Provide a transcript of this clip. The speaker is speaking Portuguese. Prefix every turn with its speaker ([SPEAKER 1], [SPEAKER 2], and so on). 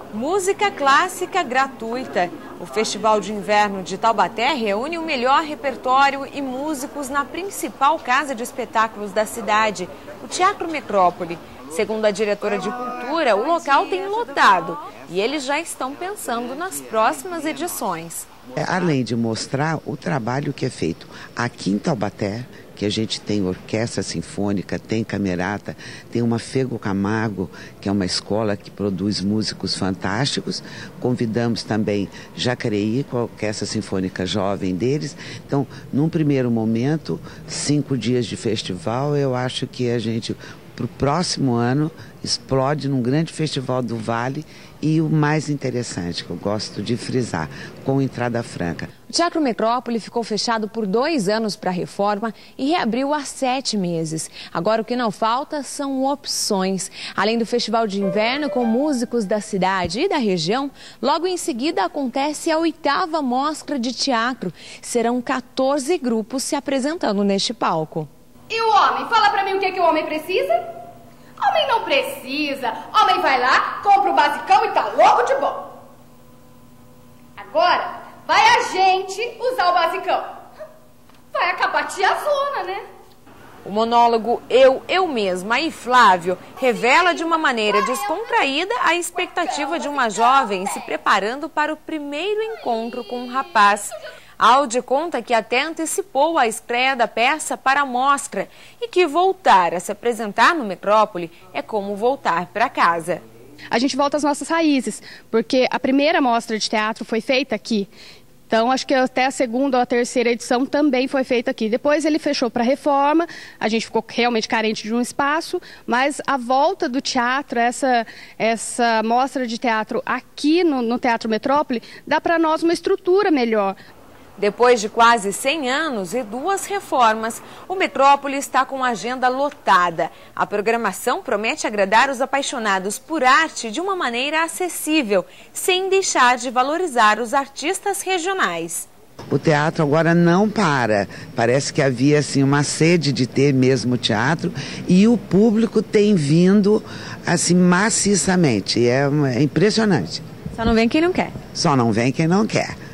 [SPEAKER 1] Música clássica gratuita. O Festival de Inverno de Taubaté reúne o melhor repertório e músicos na principal casa de espetáculos da cidade, o Teatro Metrópole. Segundo a diretora de cultura, o local tem lotado e eles já estão pensando nas próximas edições.
[SPEAKER 2] Além de mostrar o trabalho que é feito aqui em Taubaté, que a gente tem orquestra sinfônica, tem camerata, tem uma Fego Camargo, que é uma escola que produz músicos fantásticos. Convidamos também Jacareí, com a orquestra sinfônica jovem deles. Então, num primeiro momento, 5 dias de festival, eu acho que a gente, para o próximo ano, explode num grande festival do Vale. E o mais interessante, que eu gosto de frisar, com entrada franca.
[SPEAKER 1] O Teatro Metrópole ficou fechado por 2 anos para a reforma e reabriu há 7 meses. Agora o que não falta são opções. Além do Festival de Inverno com músicos da cidade e da região, logo em seguida acontece a 8ª Mostra de Teatro. Serão 14 grupos se apresentando neste palco.
[SPEAKER 3] E o homem? Fala pra mim o que o homem precisa? Homem não precisa. Homem vai lá, compra o basicão e tá louco de bom. Agora, vai a gente usar o basicão. Vai acabar a tiazona, né?
[SPEAKER 1] O monólogo Eu Mesma e Flávio revela de uma maneira descontraída a expectativa de uma jovem se preparando para o primeiro encontro com um rapaz. Aldi conta que até antecipou a estreia da peça para a mostra e que voltar a se apresentar no Metrópole é como voltar para casa.
[SPEAKER 4] A gente volta às nossas raízes, porque a primeira mostra de teatro foi feita aqui. Então, acho que até a 2ª ou a 3ª edição também foi feita aqui. Depois ele fechou para a reforma, a gente ficou realmente carente de um espaço, mas a volta do teatro, essa mostra de teatro aqui no Teatro Metrópole, dá para nós uma estrutura melhor.
[SPEAKER 1] Depois de quase 100 anos e 2 reformas, o Metrópole está com a agenda lotada. A programação promete agradar os apaixonados por arte de uma maneira acessível, sem deixar de valorizar os artistas regionais.
[SPEAKER 2] O teatro agora não para. Parece que havia assim, uma sede de ter mesmo teatro e o público tem vindo assim, maciçamente. É impressionante.
[SPEAKER 1] Só não vem quem não quer.
[SPEAKER 2] Só não vem quem não quer.